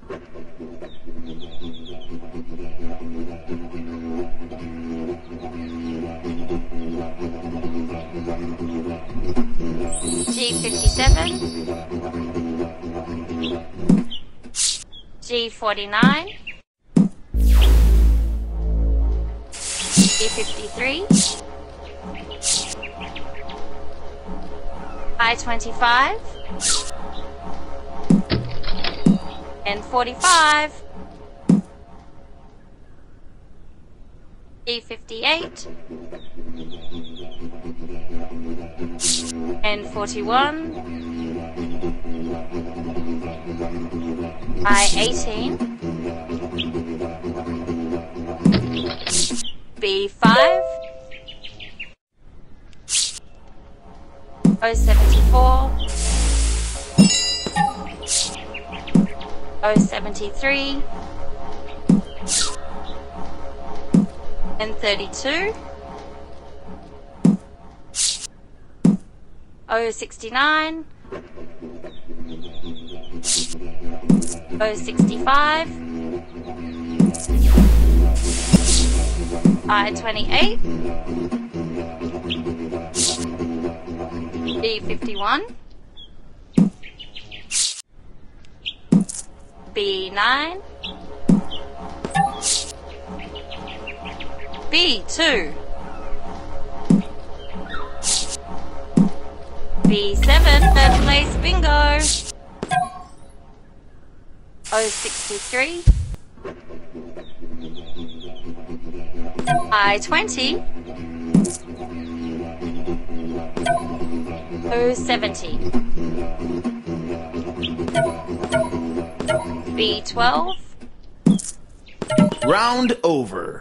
G57, G49, G53, I-25, N45, G58, N41, I-18, B5, O74, O73, N32, O69, O65, I-28, B51, B9, B2, B7, third place, bingo. O63, I-20, O70, B12. Round over.